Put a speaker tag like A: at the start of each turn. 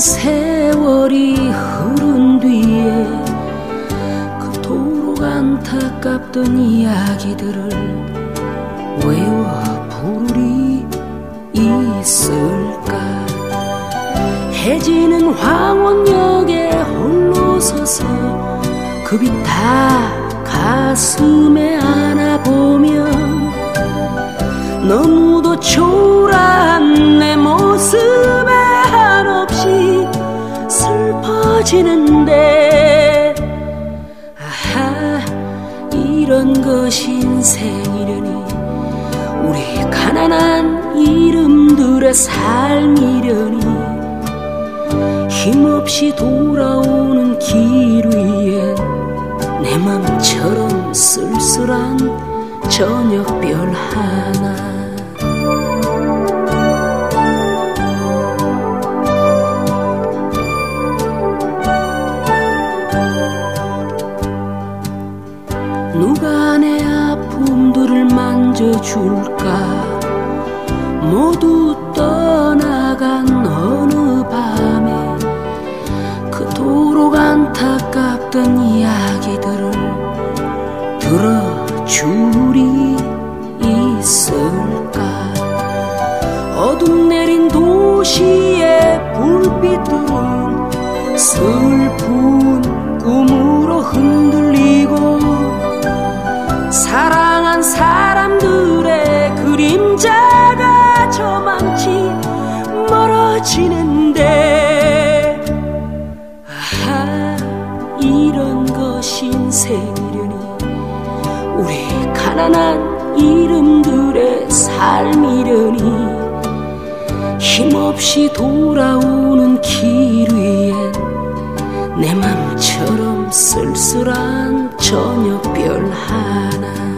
A: 세월이 흐른 뒤에 그토록 안타깝던 이야기들을 외워 부를 리 있을까. 해지는 황혼역에 홀로 서서 그 빛 다 가슴에 안아보면 너무도 초라한 내 모습에 한없이 슬퍼지는데, 아하, 이런 것이 인생이려니, 우리 가난한 이름들의 삶이려니, 힘없이 돌아오는 길 위엔 내 맘처럼 쓸쓸한 저녁별 하나. 누가 내 아픔들을 만져줄까. 모두 떠나간 어느 밤에 그토록 안타깝던 이야기들을 들어줄이 있을까. 어둠 내린 도시의 불빛들은 슬픈 꿈으로 흔들리고, 사랑한 사람들의 그림자가 저만치 멀어지는데, 아하, 이런 것이 인생이려니, 우리 가난한 이름들의 삶이려니, 힘없이 돌아오는 길 위엔 내 맘처럼 쓸쓸한 저녁별 하나.